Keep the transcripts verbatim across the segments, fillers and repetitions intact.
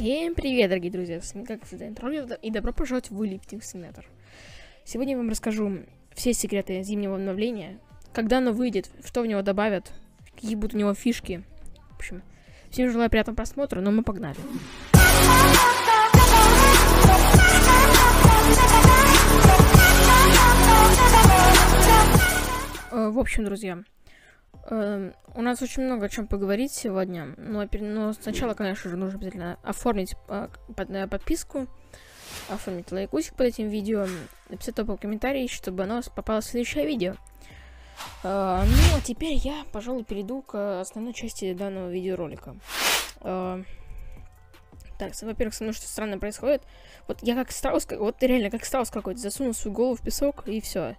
Всем привет, дорогие друзья, с вами как всегда Интро, и добро пожаловать в Lifting Simulator. Сегодня я вам расскажу все секреты зимнего обновления, когда оно выйдет, что в него добавят, какие будут у него фишки. В общем, всем желаю приятного просмотра, но мы погнали. В общем, друзья, Uh, у нас очень много о чем поговорить сегодня, но, но сначала, конечно же, нужно обязательно оформить uh, под, uh, подписку, оформить лайкусик под этим видео, написать топовый комментарий, чтобы оно попало в следующее видео. Uh, ну, а теперь я, пожалуй, перейду к основной части данного видеоролика. Uh, так, во-первых, со мной что-то странное происходит. Вот я как страус, как, вот реально как страус какой-то, засунул свою голову в песок и все.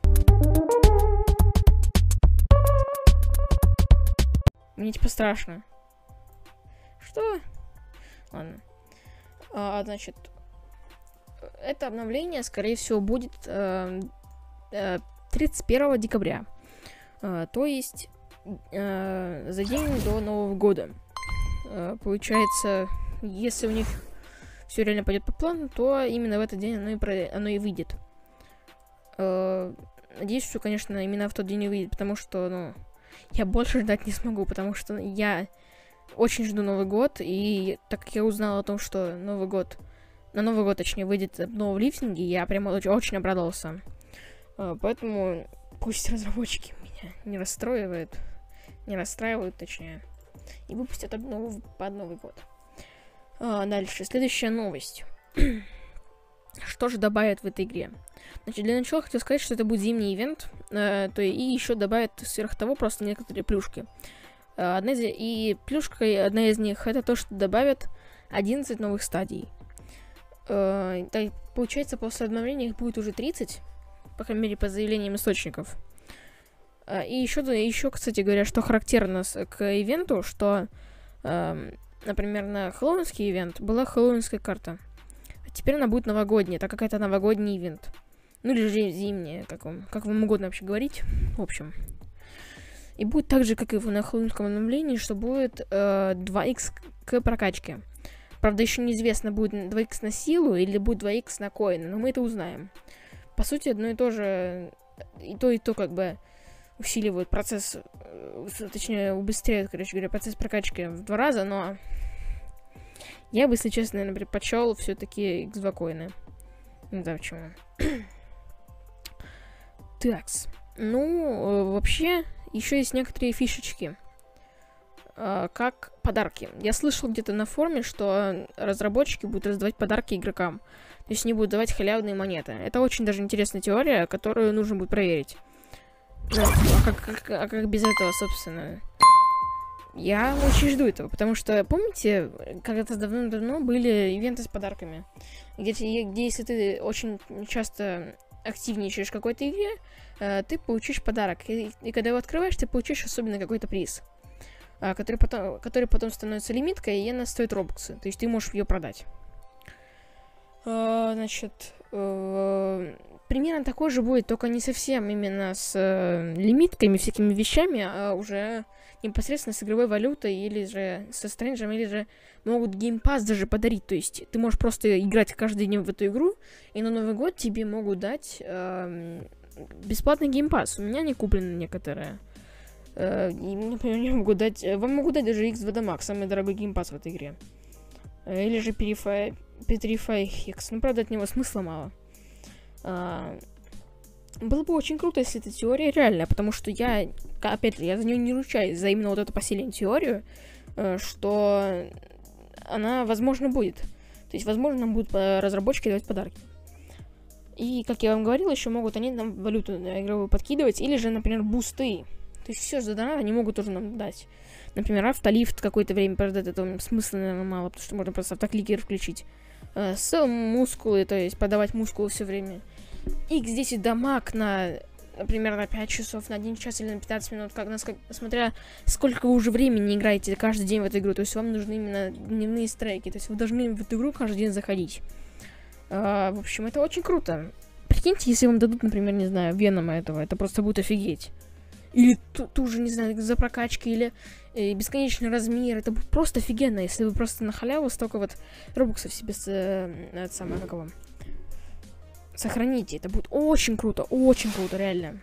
Мне типа страшно. Что? Ладно. А, значит, это обновление, скорее всего, будет э, э, тридцать первого декабря. Э, то есть э, за день до Нового года. Э, получается, если у них все реально пойдет по плану, то именно в этот день оно и, про... оно и выйдет. Э, надеюсь, что, конечно, именно в тот день и выйдет, потому что, ну... Я больше ждать не смогу, потому что я очень жду Новый год, и так как я узнал о том, что Новый год, на Новый год, точнее, выйдет новый лифтинг, я прямо очень, очень обрадовался. Поэтому пусть разработчики меня не расстраивают, не расстраивают, точнее, и выпустят новый, под Новый год. Дальше, следующая новость. Что же добавят в этой игре? Значит, для начала хотел сказать, что это будет зимний ивент, э, то и еще добавят сверх того просто некоторые плюшки. Э, одна из, и плюшка, одна из них, это то, что добавят одиннадцать новых стадий. Э, так, получается, после обновления их будет уже тридцать, по крайней мере, по заявлениям источников. Э, и еще, еще, кстати говоря, что характерно к ивенту, что, э, например, на хэллоуинский ивент была хэллоуинская карта. Теперь она будет новогодняя, так как это новогодний ивент. Ну или же зимняя, как вам, как вам угодно вообще говорить. В общем. И будет так же, как и на хэллоуинском обновлении, что будет э, два икс к прокачке. Правда, еще неизвестно, будет два икс на силу или будет два икс на коины, но мы это узнаем. По сути, одно и то же, и то, и то как бы усиливают процесс, точнее, убыстряют, короче говоря, процесс прокачки в два раза, но... Я бы, если честно, наверное, предпочел все-таки икс два коины. Не знаю почему. Такс. Ну, вообще, еще есть некоторые фишечки. Как подарки. Я слышал где-то на форуме, что разработчики будут раздавать подарки игрокам. То есть они будут давать халявные монеты. Это очень даже интересная теория, которую нужно будет проверить. Ну, а, как, как, а как без этого, собственно... Я очень жду этого, потому что, помните, когда-то давно-давно были ивенты с подарками, где, где если ты очень часто активничаешь в какой-то игре, э, ты получишь подарок, и, и когда его открываешь, ты получишь особенно какой-то приз, э, который, потом, который потом становится лимиткой, и она стоит робоксы, то есть ты можешь ее продать. Э, значит, э, примерно такой же будет, только не совсем именно с э, лимитками, всякими вещами, а уже... непосредственно с игровой валютой, или же со стрэнджем, или же могут геймпасс даже подарить. То есть ты можешь просто играть каждый день в эту игру, и на Новый год тебе могут дать э, бесплатный геймпасс. У меня не куплены некоторые. Э, и, например, мне могут дать... Вам могут дать даже икс два дамаг, самый дорогой геймпасс в этой игре. Э, или же Purify, Purify X. Ну, правда, от него смысла мало. Э, Было бы очень круто, если эта теория реальная, потому что я, опять же, я за нее не ручаюсь, за именно вот эту последнюю теорию, что она, возможно, будет. То есть, возможно, нам будут разработчики давать подарки. И, как я вам говорил, еще могут они нам валюту игровую подкидывать, или же, например, бусты. То есть, все за донат они могут тоже нам дать. Например, автолифт какое-то время, правда, этого смысла, наверное, мало, потому что можно просто автокликер включить. С мускулы, то есть, подавать мускулы все время. икс десять дамаг на, например, на пять часов, на один час или на пятнадцать минут, как, как, смотря сколько вы уже времени играете каждый день в эту игру. То есть вам нужны именно дневные страйки. То есть вы должны в эту игру каждый день заходить. А, в общем, это очень круто. Прикиньте, если вам дадут, например, не знаю, Венома этого, это просто будет офигеть. или ту, ту же, не знаю, за прокачки, или э, бесконечный размер. Это будет просто офигенно, если вы просто на халяву столько вот робоксов себе с, э, это самое, как его, сохраните. Это будет очень круто, очень круто, реально.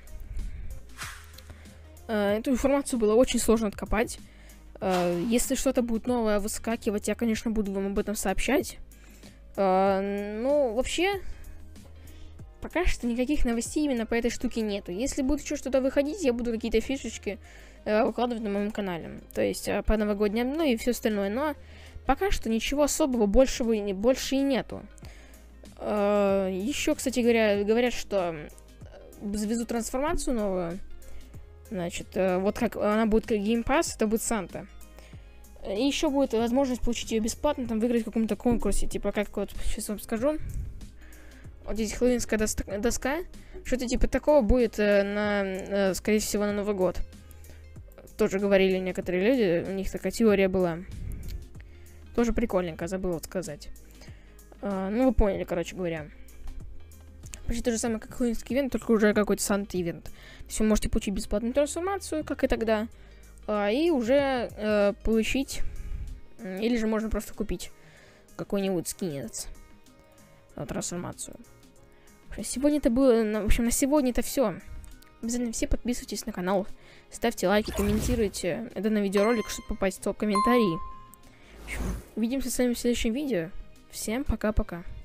Э, эту информацию было очень сложно откопать. Э, если что-то будет новое выскакивать, я, конечно, буду вам об этом сообщать. Э, ну, вообще... Пока что никаких новостей именно по этой штуке нету. Если будет еще что-то выходить, я буду какие-то фишечки э, выкладывать на моем канале. То есть э, по новогодням, ну и все остальное. Но пока что ничего особого больше, и, больше и нету. Э, еще, кстати говоря, говорят, что завезут трансформацию новую. Значит, э, вот как она будет как Game Pass, это будет Санта. И еще будет возможность получить ее бесплатно, там выиграть в каком-то конкурсе. Типа, как вот, сейчас вам скажу. Вот здесь хэллоуинская доска, доска. Что-то типа такого будет э, на, э, скорее всего, на Новый год. Тоже говорили некоторые люди, у них такая теория была. Тоже прикольненько, забыла вот сказать. Э, ну, вы поняли, короче говоря. Почти то же самое, как хэллоуинский ивент, только уже какой-то Санта-ивент. То есть вы можете получить бесплатную трансформацию, как и тогда. Э, и уже э, получить... Или же можно просто купить какой-нибудь скинец. Трансформацию. Сегодня это было, в общем, на сегодня это все. Обязательно все подписывайтесь на канал, ставьте лайки, комментируйте данный видеоролик, чтобы попасть в топ-комментарии. Увидимся с вами в следующем видео. Всем пока-пока.